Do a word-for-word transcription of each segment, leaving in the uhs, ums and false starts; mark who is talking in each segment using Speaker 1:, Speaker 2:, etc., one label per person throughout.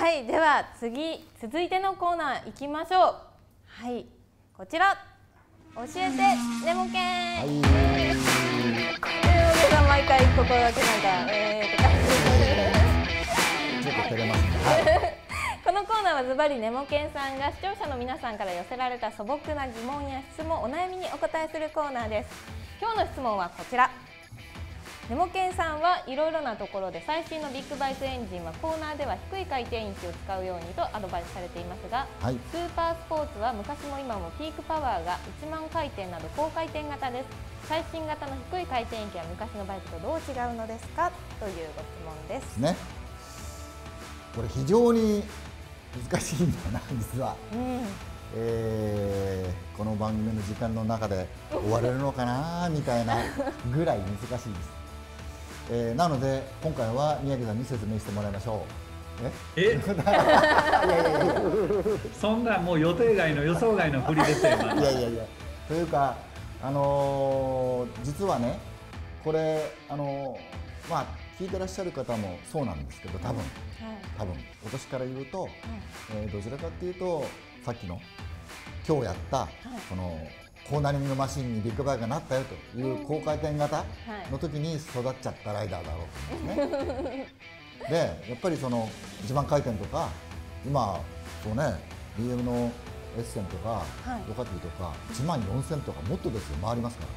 Speaker 1: はい、では次続いてのコーナー行きましょう。はい、こちら教えてネモケン。はい。ネモケさん毎回ここだけなんかえーって感じ。
Speaker 2: ちょっと照れますね。はい。
Speaker 1: このコーナーはズバリネモケンさんが視聴者の皆さんから寄せられた素朴な疑問や質問、お悩みにお答えするコーナーです。今日の質問はこちら。ネモケンさんはいろいろなところで最新のビッグバイクエンジンはコーナーでは低い回転域を使うようにとアドバイスされていますが、はい、スーパースポーツは昔も今もピークパワーがいちまん回転など高回転型です。最新型の低い回転域は昔のバイクとどう違うのですかというご質問ですね。
Speaker 2: これ非常に難しいんだな実は、うん、えー、この番組の時間の中で終われるのかなみたいなぐらい難しいです。えー、なので今回は宮城さんに説明してもらいましょう。
Speaker 3: え？え？いやいやいやそんなもう予定外の予想外の振りですよ。い
Speaker 2: やいやいや。というかあのー、実はねこれあのー、まあ聞いてらっしゃる方もそうなんですけど多分、はい、多分私から言うと、はい、えー、どちらかっていうとさっきの今日やった、はい、このコーナリングマシンにビッグバイクがなったよという高回転型の時に育っちゃったライダーだろうと思うんですね。でやっぱりそのいちまん回転とか今そうね ビーエム のエッセンとかドカティとかいちまんよんせんとかもっとですよ回りますから、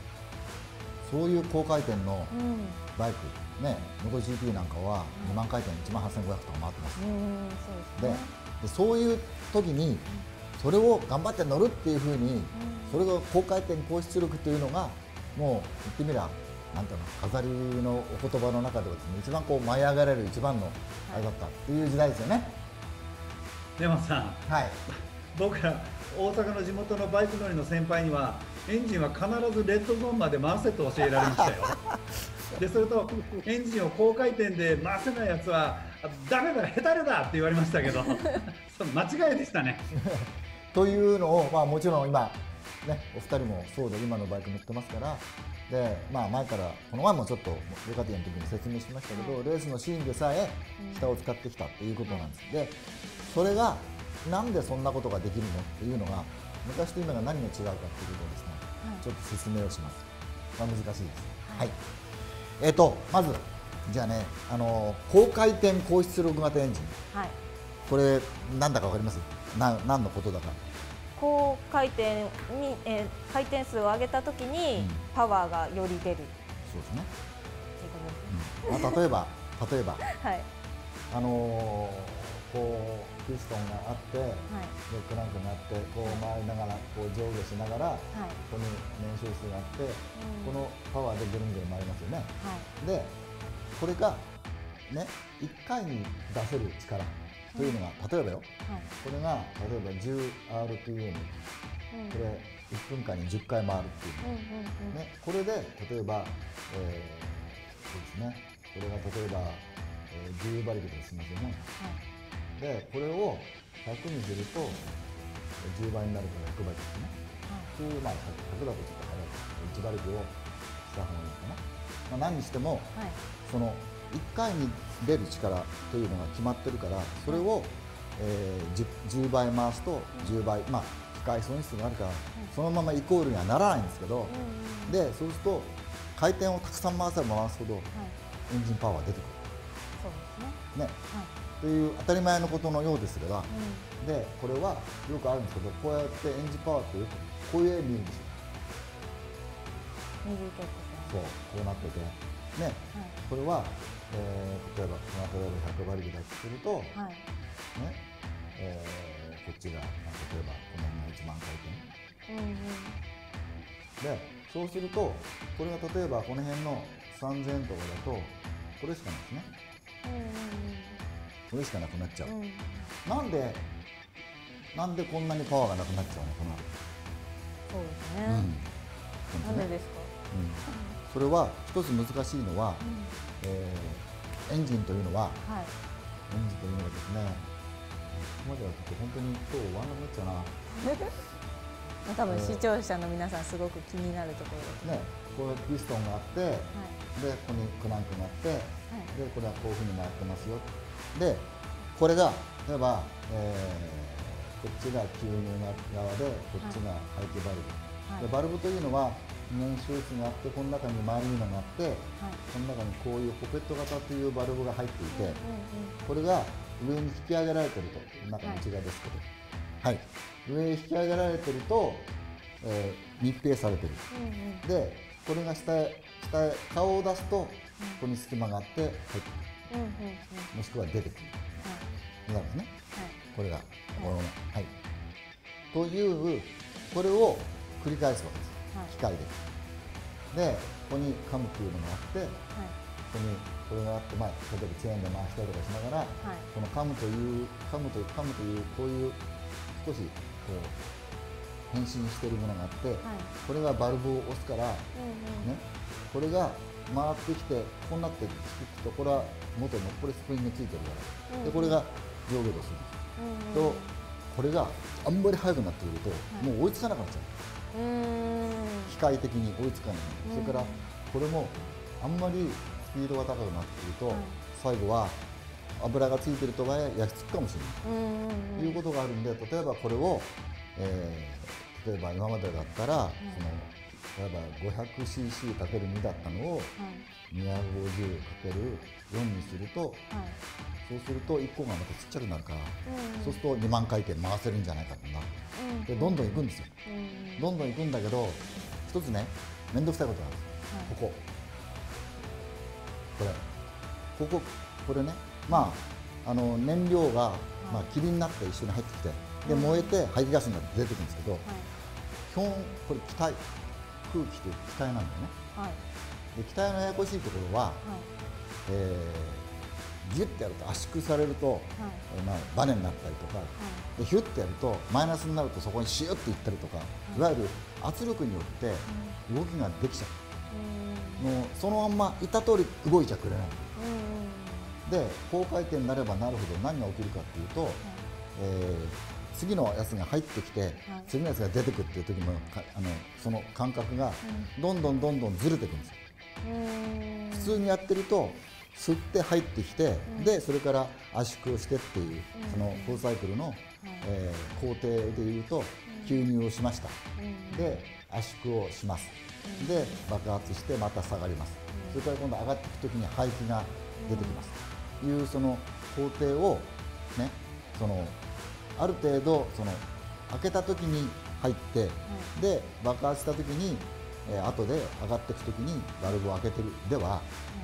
Speaker 2: そういう高回転のバイク、ね、モト ジーピー なんかはにまん回転いちまんはっせんごひゃくとか回ってます。ででそういう時にそれを頑張って乗るっていうふうに、それが高回転高出力っていうのがもう言ってみりゃなんていうの飾りのお言葉の中ではですね一番こう舞い上がれる一番のあれだったっていう時代ですよね。
Speaker 3: でもさん、はい、僕ら大阪の地元のバイク乗りの先輩にはエンジンは必ずレッドゾーンまで回せと教えられましたよ。でそれとエンジンを高回転で回せないやつはダメだ下手だって言われましたけどその間違いでしたね。
Speaker 2: というのを、まあ、もちろん今、ね、お二人もそうで今のバイク乗ってますからで、まあ、前からこの前もちょっとルカティアの時に説明しましたけど、はい、レースのシーンでさえ下を使ってきたっていうことなんです。でそれがなんでそんなことができるのっていうのが昔と今が何が違うかっていうことをですね、はい、ちょっと説明をします。まあ、難しいです。はい、はい、えーとまずじゃあね、あの高回転高出力型エンジン、はい、これなんだかわかります？な何のことだか。
Speaker 1: 高回転に、えー、回転数を上げたときにパワーがより出る。
Speaker 2: そうですね。うん、まあ、例えば例えば、はい、あのー、こうピストンがあって、はい、でクランクがあってこう回りながらこう上下しながら、はい、ここに燃焼数があって、うん、このパワーでぐるんぐるん回りますよね。はい、でこれがねいっかいに出せる力というのが例えばよ、はい、これが例えば じゅうアールピーエム、うん、これいっぷんかんにじゅっかい回るっていう、ね、これで例えば、えー、そうですね、これが例えば、えー、じゅう馬力でしますよね。はい、でこれをひゃくにするとじゅうばいになるからひゃくばいですね。はい、普通、まあ、ひゃくだとちょっと早いいち馬力をした方がいいのかな。まあ、何にしても、はい、そのいっかいに出る力というのが決まってるからそれを、えー、じゅう, じゅうばい回すとじゅうばい、まあ機械損失があるからそのままイコールにはならないんですけど、でそうすると回転をたくさん回せば回すほどエンジンパワーが出てくる。そうですね。ね、はい、という当たり前のことのようですが、うん、でこれはよくあるんですけどこうやってエンジンパワーってよくこういう絵見るんですよ。
Speaker 1: 右手と
Speaker 2: そうこうなっててね、はい、これはえー、例えばこの例えばひゃく馬力だとすると、はい、ねえー、こっちが、まあ、例えばこの辺がいちまん回転、うんうん、でそうするとこれが例えばこの辺のさんぜんとかだとこれしかないですね、うんうんうん、これしかなくなっちゃう、うん、なんでなんでこんなにパワーがなくなっちゃうのかな。
Speaker 1: そうですね、うん、なんでですか、うん、
Speaker 2: それは一つ難しいのは、うんえー、エンジンというのは、はい、エンジンというのはですね、ここまではちょっと本当に今日ワンのめっちゃな
Speaker 1: 多分視聴者の皆さんすごく気になるところですね。
Speaker 2: こうピストンがあって、はい、でここにクランクがあって、はい、でこれはこういうふうに回ってますよ。でこれが例えば、えー、こっちが吸入側でこっちが排気バルブ、はい、でバルブというのは燃焼室があって、この中に周りにのがあって、はい、この中にこういうポケット型というバルブが入っていて、これが上に引き上げられてると、中の内側ですけど、はい、上へ引き上げられてると、えー、密閉されてる、うんうん、でこれが下へ下へ顔を出すと、ここに隙間があって入ってくる、うんうんうん、もしくは出てくる、はい、なんですね、はい、これが、はいはい、というこれを繰り返すわけです、はい、機械で。でここにカムというのがあって、はい、ここにこれがあって、まあ、例えばチェーンで回したりとかしながら、はい、このカムというカムというカムというこういう少しこう変身しているものがあって、はい、これがバルブを押すから、うんうんね、これが回ってきてこうなってつくと、これは元のこれスプリングついてるから、うんうん、でこれが上下動する、うんうん、とこれがあんまり速くなってくると、はい、もう追いつかなくなっちゃう、うん、機械的に追いつかない、うん、それからこれもあんまりスピードが高くなってくると、はい、最後は油がついてるとはいえ焼き付くかもしれない、うんうんうん、ということがあるんで、例えばこれを、えー、例えば今までだったら、うん、その例えば ごひゃくシーシーかけるに だったのを にひゃくごじゅうかけるよん にすると、はい、そうするといっこがまたちっちゃくなるから、うん、そうするとにまん回転回せるんじゃないかとな、うん、でどんどんいくんですよ、うん、どんどんいくんだけど、一つね面倒くさいことがあるんです、はい、こここれこここれね、まあ、あの燃料が、まあ、霧になって一緒に入ってきて、で燃えて排気ガスになって出てくるんですけど、はい、基本これ気体空気という気体なんだよね、はい、で気体のややこしいところは、はい、えー、ギュッてやると圧縮されると、はい、えーまあ、バネになったりとか、はい、でヒュッてやるとマイナスになるとそこにシュッていったりとか、はい、いわゆる圧力によって動きができちゃう、うん、もうそのまんまいた通り動いちゃくれない、うん、で高回転になればなるほど何が起きるかっていうと、はい、えー次のやつが入ってきて、はい、次のやつが出てくるっていう時のあのその感覚がどんどんどんどんずれていくんですよ、うん、普通にやってると吸って入ってきて、うん、でそれから圧縮をしてっていう、うん、そのフルサイクルの、うん、えー、工程でいうと、吸入をしました、うん、で圧縮をします、うん、で爆発してまた下がります、うん、それから今度上がっていく時に排気が出てきます、うん、というその工程をね、そのある程度その開けた時に入って、はい、で爆発した時に、えー、後で上がっていく時にバルブを開けてるでは、はい、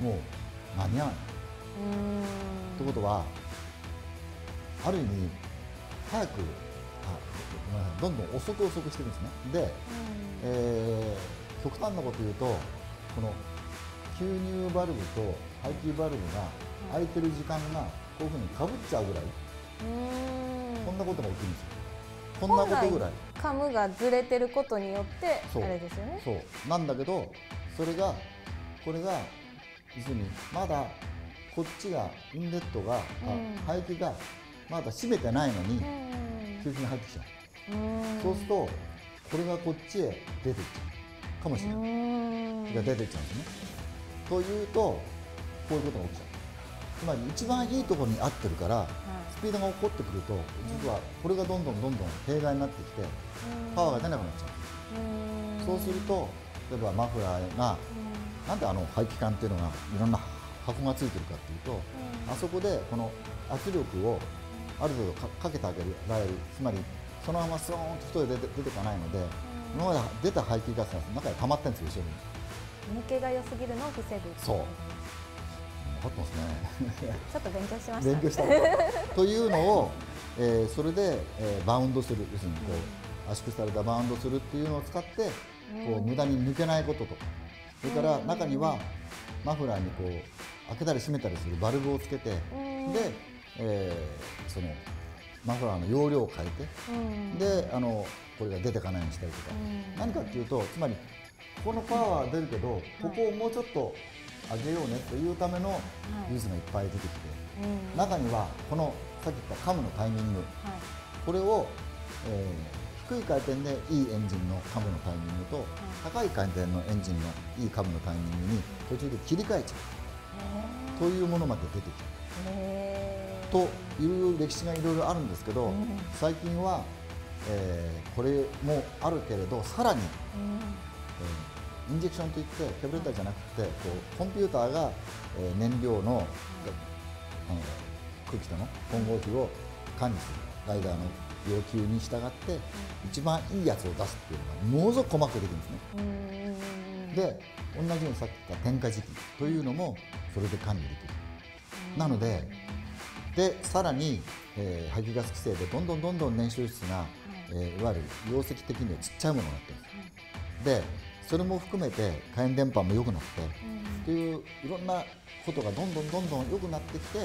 Speaker 2: もう間に合わない。ということはある意味早くあごめんなさいどんどん遅く遅くしてるんですね。で、えー、極端なこと言うとこの吸入バルブと排気バルブが開いてる時間がこういうふうにかぶっちゃうぐらい、こんなことが起きるんですよ。こんなことぐらい
Speaker 1: カムがずれてることによってあれですよね。
Speaker 2: そうそうなんだけど、それがこれが要するにまだこっちがインレットが、うん、排気がまだ閉めてないのに吸気が入ってきちゃう、うん、そうするとこれがこっちへ出ていっちゃうかもしれない、うん、が出ていっちゃうんですね。というとこういうことが起きちゃう。つまり一番いいところに合ってるから、はい、スピードが起こってくると実はこれがどんどんどんどん弊害になってきてパワーが出なくなっちゃう。そうすると例えばマフラーがなんであの排気管っていうのがいろんな箱がついてるかっていうと、あそこでこの圧力をある程度 か, かけてあげられる。つまりそのままスーンと外で 出, て出てかないので、今まで出た排気ガスが中に溜まってるんですよ、後ろに。
Speaker 1: 抜けが良すぎるのを防ぐ。
Speaker 2: そう分かってますね
Speaker 1: ちょっと勉強しました。
Speaker 2: 勉強したというのを、えー、それで、えー、バウンドする、要するにこう、うん、圧縮されたバウンドするっていうのを使って、こう無駄に抜けないこととか、それから中にはマフラーにこう開けたり閉めたりするバルブをつけて、で、えー、そのマフラーの容量を変えて、であのこれが出てかないようにしたりとか、何かっていうと、つまりここのパワーは出るけど、ここをもうちょっと上げようねというための技術がいっぱい出てきて、中にはこのさっき言ったカムのタイミング、これを、えー、低い回転でいいエンジンのカムのタイミングと、高い回転のエンジンのいいカムのタイミングに途中で切り替えちゃうというものまで出てきて、 という歴史がいろいろあるんですけど、うん、最近は、えー、これもあるけれどさらに、うんえー、インジェクションといってキャブレーターじゃなくてこうコンピューターが、えー、燃料の、うん、あの空気との混合比を管理するライダーの要求に従って、うん、一番いいやつを出すっていうのがものすごく細かくできるんですね。うん、で同じようにさっき言った点火時期というのもそれで管理できる。うん、なのででさらに、えー、排気ガス規制でどんどんどんどん燃焼室が、えー、いわゆる容積的にはちっちゃいものになってるんです。うん、でそれも含めて火炎電波も良くなって、うん、っていういろんなことがどんどんどんどん良くなってきて、うん、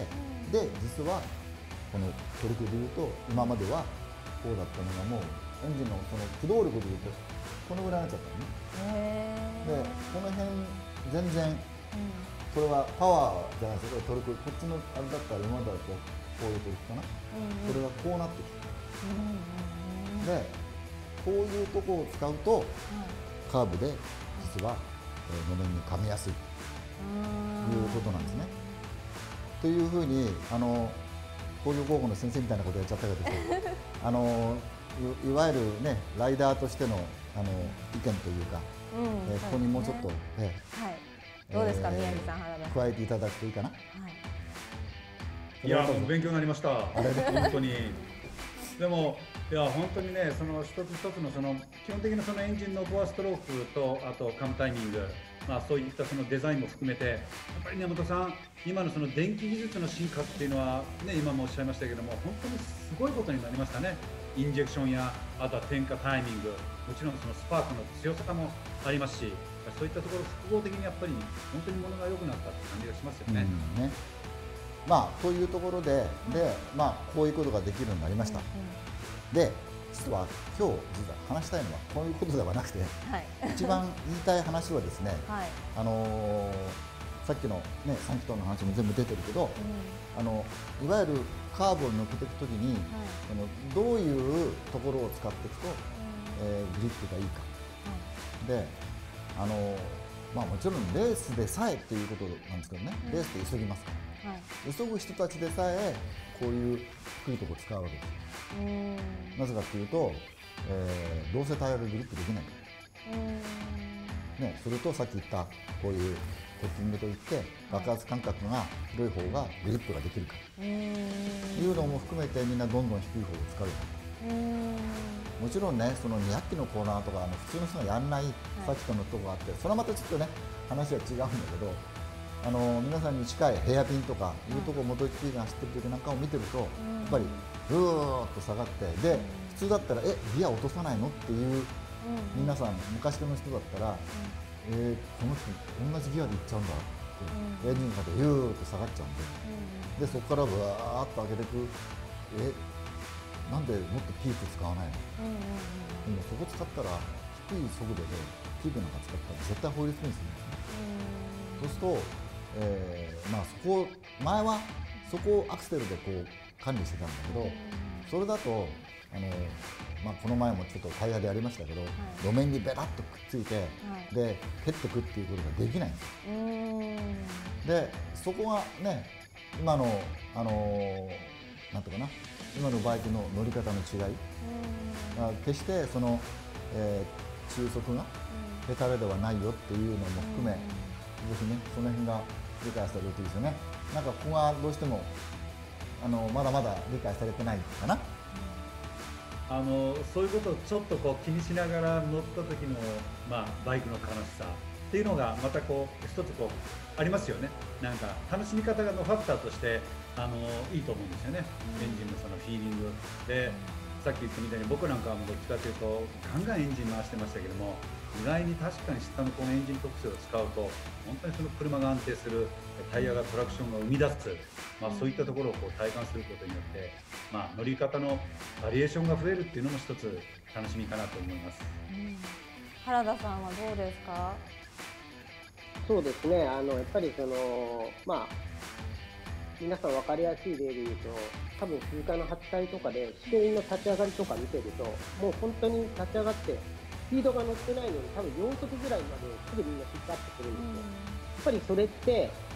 Speaker 2: で実はこのトルクでいうと今まではこうだったのがもうエンジンのその駆動力でいうとこのぐらいになっちゃったのね。でこの辺全然、うん、これはパワーじゃないですか。これトルクこっちのあれだったら今までだとこういうトルクかな、うんうん、これがこうなってきて、うんうん、でこういうとこを使うと、うん、カーブで実は、えー、路面に噛みやすいということなんですね。というふうにあの工業高校の先生みたいなことやっちゃったけどあの い, いわゆる、ね、ライダーとしてのあの意見というか、うんえー、ここにもうちょっと、ねえーはい
Speaker 1: どうですか、えー、宮城さん、原田さん
Speaker 2: 加えていただくといいかな。はい、
Speaker 3: いや、もう勉強になりました。あれ本当に。でもいや本当にね、その一つ一つのその基本的なそのエンジンのコアストロークとあとカムタイミング、まあそういったそのデザインも含めてやっぱり根本さん、今のその電気技術の進化っていうのはね、今もおっしゃいましたけども本当にすごいことになりましたね。インジェクションやあとは点火タイミング、もちろんそのスパークの強さもありますし、そういったところ複合的にやっぱり本当にものが良くなったって感じがしますよね。うんね、
Speaker 2: まあというところで、でまあこういうことができるようになりました。うんうん、で実は今日実は話したいのはこういうことではなくて、はい、一番言いたい話はですね、はい、あのー、さっきのねさん気筒の話も全部出てるけど、うん、あのいわゆるカーブを抜けていくときに、はい、あのどういうところを使っていくと、うんえー、グリップがいいか、はい、であのーまあ、もちろんレースでさえということなんですけどね、レースで急ぎますから、はい、急ぐ人たちでさえこういう低いところを使うわけです。うんなぜかというと、えー、どうせタイヤでグリップできないから、うんね、それとさっき言ったこういうコッティングといって爆発間隔が広い方がグリップができるからというのも含めてみんなどんどん低い方を使うようになる。もちろんね、そのにひゃっキロのコーナーとかあの普通の人がやらないさっきとのとこがあって、それはまたちょっとね話は違うんだけど、あの皆さんに近いヘアピンとかいうところをモト エイチピー が走ってる時なんかを見てると、やっぱりぐーっと下がって、で普通だったらえギア落とさないのっていう皆さん昔の人だったら、えー、この人同じギアでいっちゃうんだってエンジンがでユーッと下がっちゃうんで、でそこからぶわーっと上げていく、えなんでもっとピーク使わないの、でもそこ使ったら低い速度でピークなんか使ったら絶対法律にするんですね。そうすると、えーまあ、そこ前はそこをアクセルでこう管理してたんだけど、それだとあの、まあ、この前もちょっとタイヤでやりましたけど、はい、路面にベラッとくっついて、はい、で蹴ってくっていうことができないんですよ。でそこがね今のあのなんていうかな今のバイクの乗り方の違い、まあ、決してその、えー、中速がヘタレではないよっていうのも含め、ぜひねその辺が理解されるといいですよね。なんかここがどうしてもあのまだまだ理解されてないかな。
Speaker 3: あのそういうことをちょっとこう気にしながら乗った時の、まあ、バイクの楽しさっていうのがまたこう一つこうありますよね。なんか楽しみ方のファクターとしてあのいいと思うんですよね、うん、エンジンのそのフィーリングで、さっき言ったみたいに僕なんかはもうどっちかというとガンガンエンジン回してましたけども、意外に確かに下のこのエンジン特性を使うと本当にその車が安定する、タイヤがトラクションが生み出す、まあ、そういったところをこう体感することによって、まあ、乗り方のバリエーションが増えるっていうのも一つ楽しみかなと思います、うん、
Speaker 1: 原田さんはどうですか？
Speaker 4: そうですね、あのやっぱりその、まあ、皆さん分かりやすい例で言うと、多分鈴鹿の初台とかで試験員の立ち上がりとか見てると、もう本当に立ち上がってスピードが乗ってないのに多分よん速ぐらいまですぐみんなピックアップするんですよ、うん、やっぱりそれって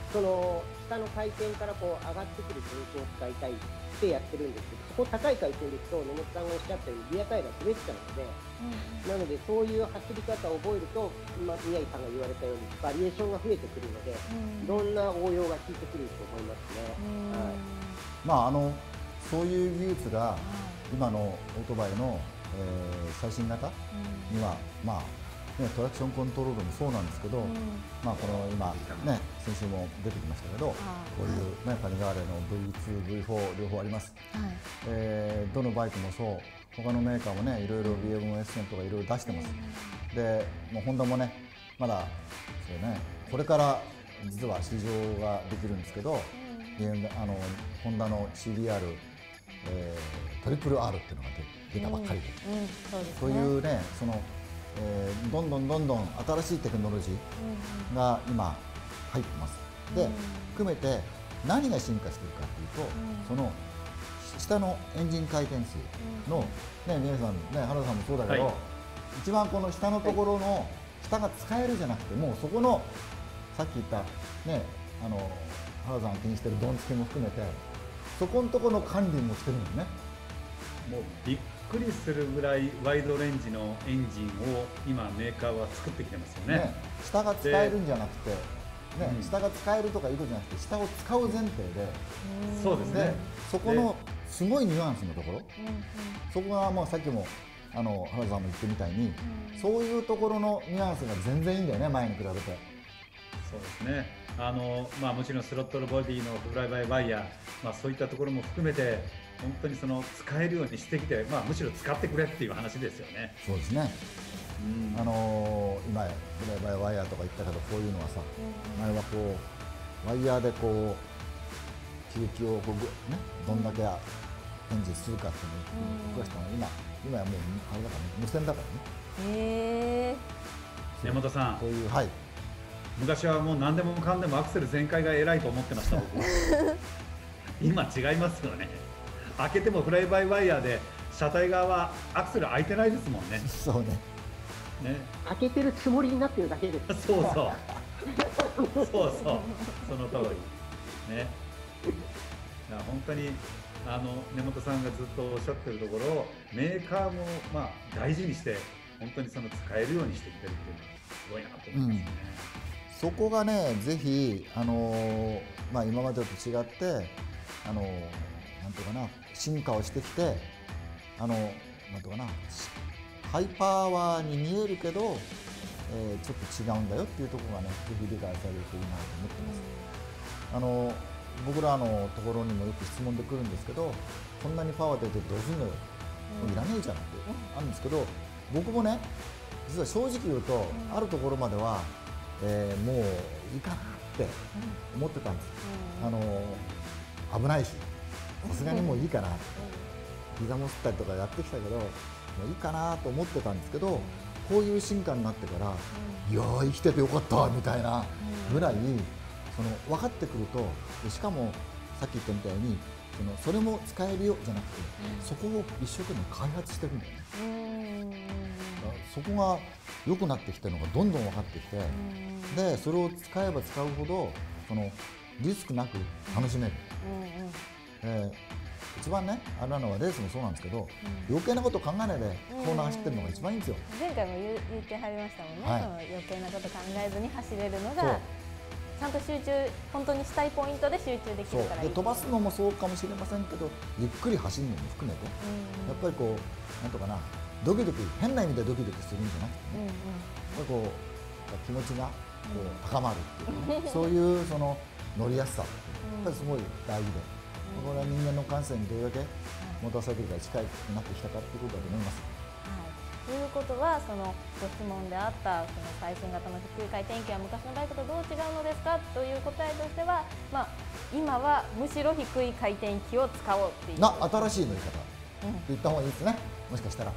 Speaker 4: その下の回転からこう上がってくるベースを使いたいってやってるんですけど、そこ高い回転ですと根本さんがおっしゃったようにリアタイヤが滑っちゃうので、うん、なのでそういう走り方を覚えると今宮城さんが言われたようにバリエーションが増えてくるので、うん、いろんな応用が効いてくると思いますね。うん、はい、
Speaker 2: まああのそういう技術が今のオートバイの、えー、最新型には、まあね、トラクションコントロールもそうなんですけど、うん、まあこの今ね先週も出てきましたけど、こういうねパニガーレの ブイツー、ブイフォー 両方あります。はい、えー、どのバイクもそう、他のメーカーもねいろいろ ビーエムエス 線とかいろいろ出してます。うん、で、もうホンダもねまだそうねこれから実は試乗ができるんですけど、うん、あのホンダの シービーアール、えー、トリプル アール っていうのが出たばっかりで、うんうん、そうですね、そういうねそのえー、どんどんどんどん新しいテクノロジーが今入ってます。で、含めて何が進化しているかというと、その下のエンジン回転数の、ね、皆さん、ね、原田さんもそうだけど、はい、一番この下のところの下が使えるじゃなくて、もうそこのさっき言った、ね、あの原田さんが気にしてるドン付けも含めてそこのところの管理もしてるんですね。
Speaker 3: もうびっくりするぐらいワイドレンジのエンジンを今メーカーは作ってきてますよね。ね、
Speaker 2: 下が使えるんじゃなくて、ね、うん、下が使えるとかいうことじゃなくて下を使う前提で、
Speaker 3: そうですね。
Speaker 2: そこのすごいニュアンスのところ、そこがもうさっきもあの原田さんも言ってみたいに、そういうところのニュアンスが全然いいんだよね、前に比べて。
Speaker 3: そうですね。あのまあもちろんスロットルボディのフライバイワイヤー、まあそういったところも含めて。本当にその使えるようにしてきて、まあ、むしろ使ってくれっていう話ですよね。
Speaker 2: そうですね、うん、あのー、今フライバイワイヤーとか言ったけど、こういうのはさ、うん、前はこうワイヤーでこう刺激をこう、ね、どんだけエンジンするかっていうのを僕はしたの、今今はもうあれだからね、無線だからね。
Speaker 1: へ
Speaker 3: ー、根本さん、
Speaker 2: こういう、はい、
Speaker 3: 昔はもう何でもかんでもアクセル全開が偉いと思ってました僕今違いますよね。開けてもフライバイワイヤーで車体側はアクセル開いてないですもんね。
Speaker 2: そうね。
Speaker 3: ね。
Speaker 4: 開けてるつもりになってるだけです。
Speaker 3: そうそう。そうそう。その通り。ね。いや本当にあの根本さんがずっとおっしゃってるところをメーカーもまあ大事にして本当にその使えるようにしてきてるっていうのはすごいなと思いますね。
Speaker 2: うん、そこがねぜひあのまあ今までと違ってあのなんていうかな進化をしてきてあのなんていうかなハイパワーに見えるけど、えー、ちょっと違うんだよっていうところがねぜひ理解されるといいなと思ってます。あの僕らのところにもよく質問で来るんですけど、こんなにパワー出てどうすんのよ、もういらねえじゃんってあるんですけど、僕もね実は正直言うと、うん、あるところまでは、えー、もういいかなって思ってたんです、うん、あの危ないしさすがにもういいかなって、うん、膝も吸ったりとかやってきたけどもういいかなと思ってたんですけど、うん、こういう進化になってから、うん、いやー生きててよかったみたいなぐらい、その分かってくると、しかもさっき言ったみたいにそのそれも使えるよじゃなくて、うん、そこを一生懸命開発してるんだよね。そこが良くなってきてるのがどんどん分かってきて、でそれを使えば使うほどそのリスクなく楽しめる。えー、一番ねあれなのはレースもそうなんですけど、うん、余計なこと考えないでコーナー走ってるのが一番いいんですよ。
Speaker 1: 前回も言ってはりましたもんね、はい、その余計なこと考えずに走れるのがちゃんと集中本当にしたいポイントで集中できるからいい。
Speaker 2: で飛ばすのもそうかもしれませんけど、ゆっくり走るのも含めて、うん、やっぱりこうなんとかなドキドキ変な意味でドキドキするんじゃなくてね、うんうん、やっぱりこう気持ちがこう高まるっていう、ね、そういうその乗りやすさってやっぱりすごい大事で、これは人間の感性にどれだけモーターサイクルが近いくなってきたかということだと思います。
Speaker 1: はい、ということはそのご質問であったその最新型の低い回転機は昔のバイクとどう違うのですかという答えとしては、まあ、今はむしろ低い回転機を使おうっていう
Speaker 2: な新しい乗り方って言った方がいいですね、うん、もしかしたら。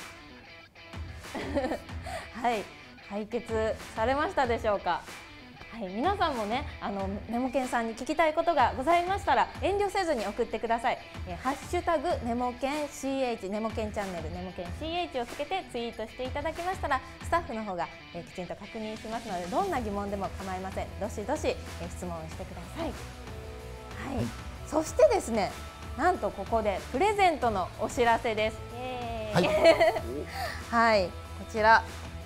Speaker 2: はい、
Speaker 1: 解決されましたでしょうか。ははい、皆さんもね、あのネモケンさんに聞きたいことがございましたら遠慮せずに送ってください。えー、ハッシュタグネモケン シーエイチ ネモケンチャンネルネモケン シーエイチ をつけてツイートしていただきましたら、スタッフの方が、えー、きちんと確認しますので、どんな疑問でも構いません。どしどし、えー、質問してください。はい、はい、そしてですね、なんとここでプレゼントのお知らせです。はい、はい、こちら。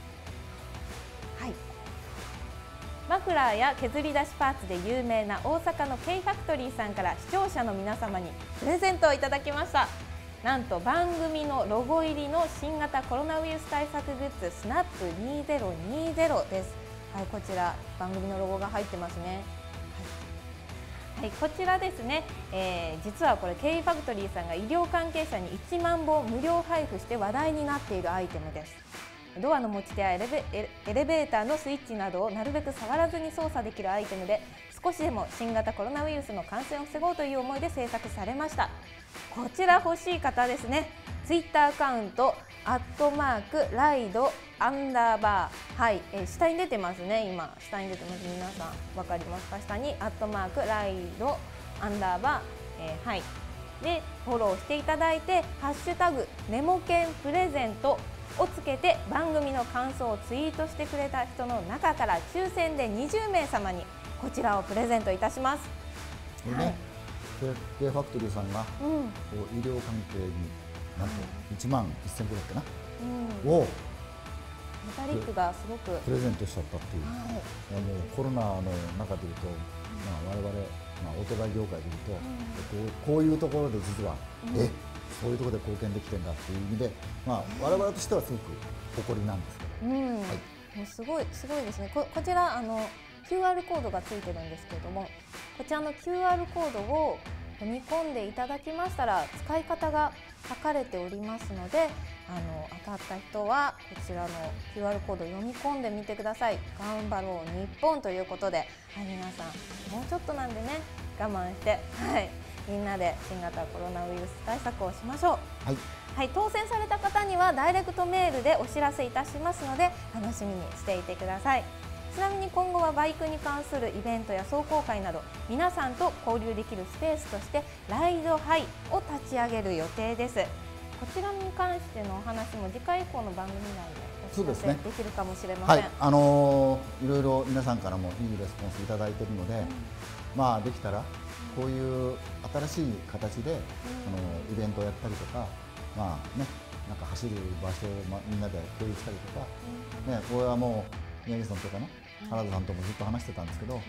Speaker 1: マフラーや削り出しパーツで有名な大阪の K ファクトリーさんから視聴者の皆様にプレゼントをいただきました。なんと番組のロゴ入りの新型コロナウイルス対策グッズスナップにせんにじゅうです。はい、こちら番組のロゴが入ってますね。はい、はい、こちらですね、えー、実はこれ K ファクトリーさんが医療関係者にいちまんぼん無料配布して話題になっているアイテムです。ドアの持ち手やエレベ、エレベーターのスイッチなどをなるべく触らずに操作できるアイテムで、少しでも新型コロナウイルスの感染を防ごうという思いで制作されました。こちら欲しい方ですね、ツイッターアカウントアットマークライドアンダーバー、はい、えー、下に出てますね。今下に出てます。皆さん分かりますか？下にアットマークライドアンダーバー、えー、はいでフォローしていただいて、ハッシュタグネモケンプレゼントをつけて番組の感想をツイートしてくれた人の中から抽選でにじゅうめいさまにこちらをプレゼントいたします。
Speaker 2: これね、はい、K ファクトリーさんが、うん、医療関係になんといちまんせんぶんだっけな、うん、をメ
Speaker 1: タリックがすごく
Speaker 2: プレゼントしちゃったっていう、はい、もうコロナの中でいうと、まあ、我々、まあ、オートバイ業界でいうと、うん、こう、こういうところで実は、うん、えそういうところで貢献できてるんだっていう意味で、まあ、我々としてはすごく誇りなんですけど、うん、はい、
Speaker 1: もうすごいすごいですね。こ、こちらあの キューアール コードがついてるんですけれども、こちらの キューアール コードを読み込んでいただきましたら使い方が書かれておりますので、あの当たった人はこちらの キューアール コードを読み込んでみてください。頑張ろう日本ということで、はい、皆さんもうちょっとなんでね、我慢して、はい、みんなで新型コロナウイルス対策をしましょう。はい、はい、当選された方にはダイレクトメールでお知らせいたしますので楽しみにしていてください。ちなみに今後はバイクに関するイベントや壮行会など皆さんと交流できるスペースとしてライドハイを立ち上げる予定です。こちらに関してのお話も次回以降の番組内でお知らせできるかもしれません。
Speaker 2: はい、あのー、いろいろ皆さんからもいいレスポンスいただいているので、うん、まあできたらこういう新しい形で、うん、あのイベントをやったりとか、まあね、なんか走る場所を、ま、みんなで共有したりとか、うん、ね、これはもう宮城さんとかね、原田さんともずっと話してたんですけど、はい、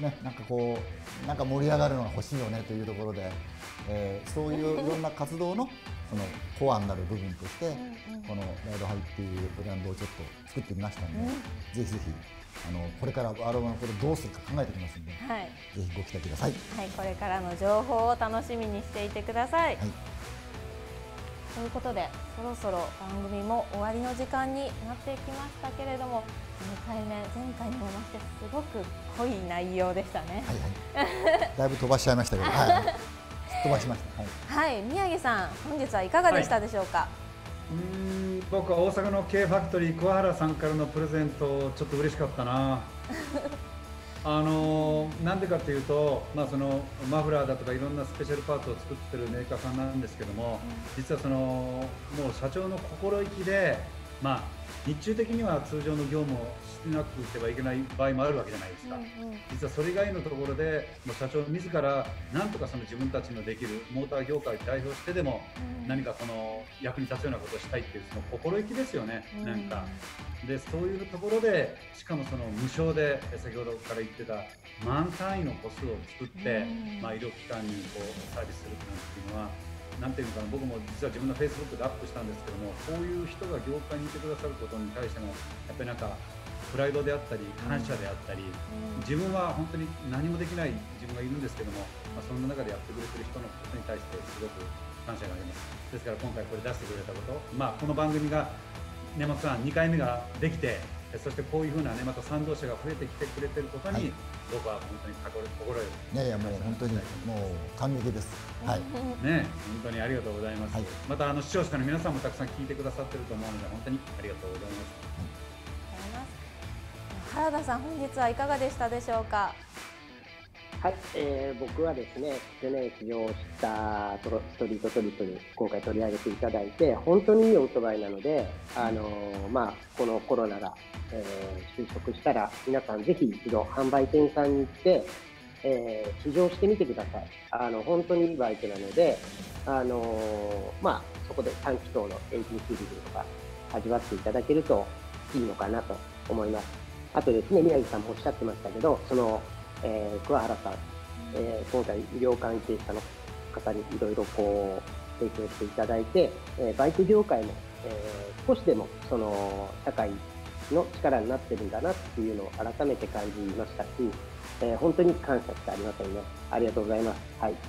Speaker 2: ね、なんかこうなんか盛り上がるのが欲しいよねというところで、えー、そういういろんな活動のそのコアになる部分としてうん、うん、このライドハイっていうブランドをちょっと作ってみましたので、うん、ぜひぜひあのこれから我々のこれどうするか考えてきますので、はい、ぜひご期待ください。
Speaker 1: はい、これからの情報を楽しみにしていてください。はい、ということでそろそろ番組も終わりの時間になってきましたけれども、にかいめ前回にも増してすごく濃い内容でしたね。
Speaker 2: はいはい、だいぶ飛ばしちゃいましたけど、はい、飛ばしました。
Speaker 1: はい、はい、宮城さん本日はいかがでしたでしょうか。はい、
Speaker 3: うーん、僕は大阪の K ファクトリー桑原さんからのプレゼントちょっと嬉しかったな。あのなんでかというと、まあ、そのマフラーだとかいろんなスペシャルパーツを作ってるメーカーさんなんですけども、実はそのもう社長の心意気で、まあ、日中的には通常の業務をしなくてはいけない場合もあるわけじゃないですか。うんうん、実はそれ以外のところでもう社長自らなんとかその自分たちのできるモーター業界を代表してでも何かこの役に立つようなことをしたいっていうその心意気ですよね。うん、なんかでそういうところで、しかもその無償で先ほどから言ってた万単位の個数を作って、うん、まあ、医療機関にこうサービスするっていうのは、なんていうのかな、僕も実は自分のフェイスブックでアップしたんですけども、こういう人が業界にいてくださることに対してのやっぱりなんかプライドであったり感謝であったり、うん、自分は本当に何もできない自分がいるんですけども、まあ、そんな中でやってくれてる人のことに対してすごく感謝があります。ですから今回これ出してくれたこと、まあ、この番組が根本さんにかいめができて、そしてこういうふうなね、また賛同者が増えてきてくれてることに、はい、僕は本当に心よ
Speaker 2: い。いやいや、もう本当にもう感激です。はい。
Speaker 3: ね、本当にありがとうございます。はい、またあの視聴者の皆さんもたくさん聞いてくださってると思うので、本当にありがとうございます。
Speaker 1: 原田さん、本日はいかがでしたでしょうか。
Speaker 4: はい、えー、僕はですね、去年出場したストリートトリップに今回取り上げていただいて、本当にいいオートバイなので、あのー、まあ、このコロナが、えー、収束したら、皆さんぜひ一度販売店さんに行って、えー、試乗してみてください。あの、本当にいいバイクなので、あのー、まあ、そこでさん気筒のエンジンフィーリングとか味わっていただけるといいのかなと思います。あとですね、宮城さんもおっしゃってましたけど、その、えー、桑原さん、えー、今回医療関係者の方にいろいろこう提供していただいて、えー、バイク業界も、えー、少しでもその社会の力になってるんだなっていうのを改めて感じましたし、えー、本当に感謝しかありませんね。ありがとうございます。はい。うん、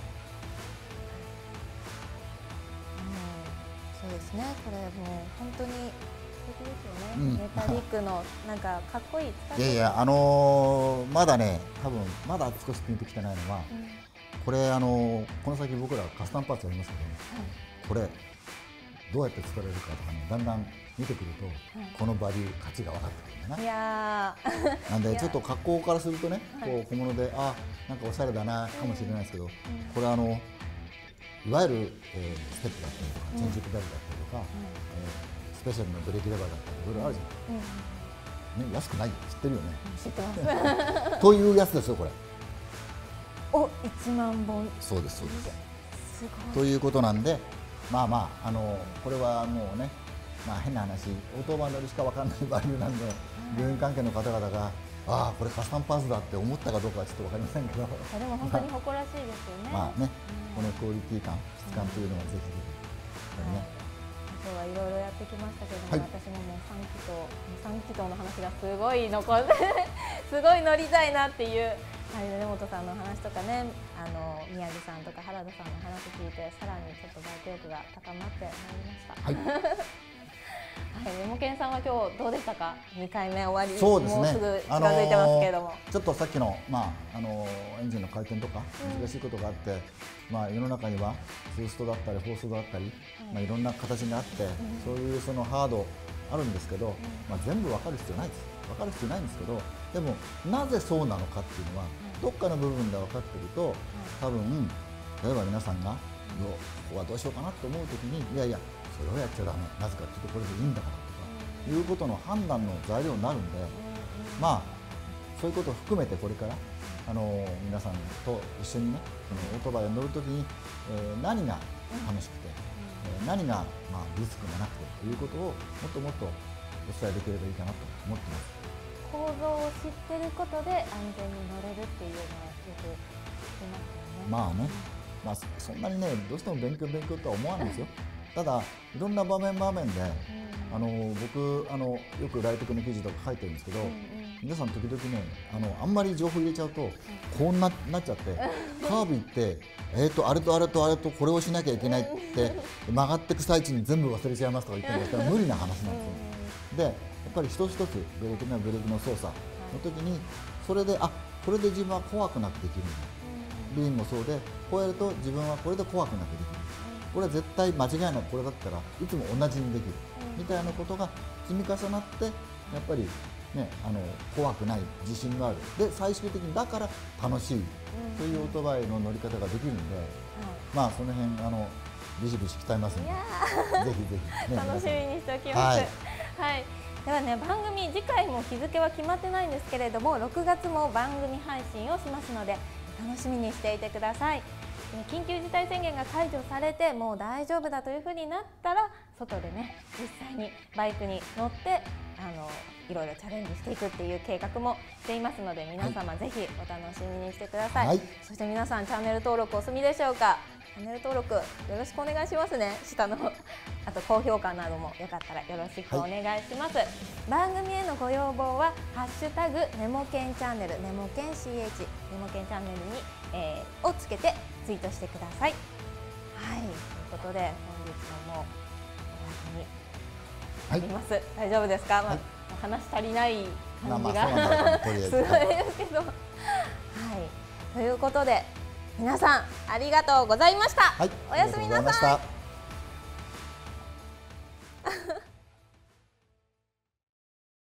Speaker 1: そうですね。これもう本当にですよね、うん、メタリックのなんかかっこいい
Speaker 2: いやいや、あのー、まだね、多分まだ少しピンときてないのは、うん、これ、あのー、この先僕らカスタムパーツやりますけど、はい、これどうやって作られるかとかね、だんだん見てくると、はい、このバリュー価値が分かってくるんだな。いやなんでちょっと格好からするとね、こう小物であなんかおしゃれだなかもしれないですけど、うん、これあのいわゆる、えー、ステップだったりとか、チェンジペダルだったりとか、うん、えースペシャルのブレーキレバーだったりいろいろあるじゃない、うんうん、ね、安くないよ、知ってるよね。
Speaker 1: 知ってます
Speaker 2: というやつですよこれ。
Speaker 1: お、いちまんぼん。
Speaker 2: そうですそうです。
Speaker 1: すごい。
Speaker 2: ということなんで、まあまああのこれはもうね、まあ変な話、オートバイ乗るしかわかんないバリューなんで、病院関係の方々がああこれカスタムパーツだって思ったかどうかはちょっとわかりませんけど。
Speaker 1: でも本当に誇らしいですよね。
Speaker 2: まあね、このクオリティ感、質感というのはぜひぜひね。
Speaker 1: 今日はいろいろやってきましたけども、はい、私ももうさん気筒、さん気筒の話がすごい残ってすごい乗りたいなっていう、はい、根本さんの話とかね、あの宮城さんとか原田さんの話聞いて、さらにちょっとバイク欲が高まってまいりました。はいはい、ネモケンさんは今日どうでしたか。にかいめ終わり、
Speaker 2: そうですね、
Speaker 1: もうすぐ近づいてますけれども、あの
Speaker 2: ー、ちょっとさっきの、まああのー、エンジンの回転とか難しいことがあって、うん、まあ、世の中にはツーストだったりフォーストだったり、はい、まあ、いろんな形があって、うん、そういうそのハードあるんですけど、うん、まあ、全部分かる必要ないです分かる必要ないんですけど、でもなぜそうなのかっていうのは、うん、どっかの部分で分かっていると、多分例えば皆さんが、うん、ここはどうしようかなと思うときに、いやいやそれをやっちゃだめ、なぜかというとこれでいいんだからとかいうことの判断の材料になるんで、まあそういうことを含めてこれからあの皆さんと一緒にね、そのオートバイを乗るときに、えー、何が楽しくて、えー、何がまあリスクがなくてということをもっともっとお伝えできればいいかなと思ってます。
Speaker 1: 構造を知ってることで安全に乗れるっていうのはよく聞きますよね。
Speaker 2: まあね、まあそんなにねどうしても勉強勉強とは思わないですよ。ただいろんな場面場面で、うん、あの僕あのよくライトクの記事とか書いてるんですけど、うんうん、皆さん時々ね あのあんまり情報入れちゃうと、うん、こう な, なっちゃってカーブ行ってえーとあれとあれとあれとこれをしなきゃいけないって曲がっていく最中に全部忘れちゃいますとか言ってるんですから無理な話なんですよ。でやっぱり一つ一つブレーキのブレーキの操作の時にそれであこれで自分は怖くなくできるんだ、リーンもそうでこうやると自分はこれで怖くなくできる、これは絶対間違いなくこれだったらいつも同じにできる、うん、みたいなことが積み重なってやっぱり、ね、あの怖くない自信があるで最終的にだから楽しい、うん、というオートバイの乗り方ができるんで、うん、まあその辺あのビシビシ鍛えますのでぜひぜひ、ね、
Speaker 1: 楽しみにしておきます。はい、はい、ではね番組次回も日付は決まってないんですけれどもろくがつも番組配信をしますので楽しみにしていてください。緊急事態宣言が解除されてもう大丈夫だというふうになったら外でね実際にバイクに乗ってあのいろいろチャレンジしていくっていう計画もしていますので皆様ぜひお楽しみにしてください、はい、そして皆さんチャンネル登録お済みでしょうか。チャンネル登録よろしくお願いしますね。下のあと高評価などもよかったらよろしくお願いします、はい、番組へのご要望はハッシュタグネモケンチャンネルネモケン シーエイチ ネモケンチャンネルに、えー、をつけてツイートしてください。はい、ということで本日ももう終わりになります、はい、大丈夫ですか、はい、まあ、話足りない感じが、まあまあ、すごいですけど、はい、ということで皆さんありがとうございました、はい、おやすみなさい。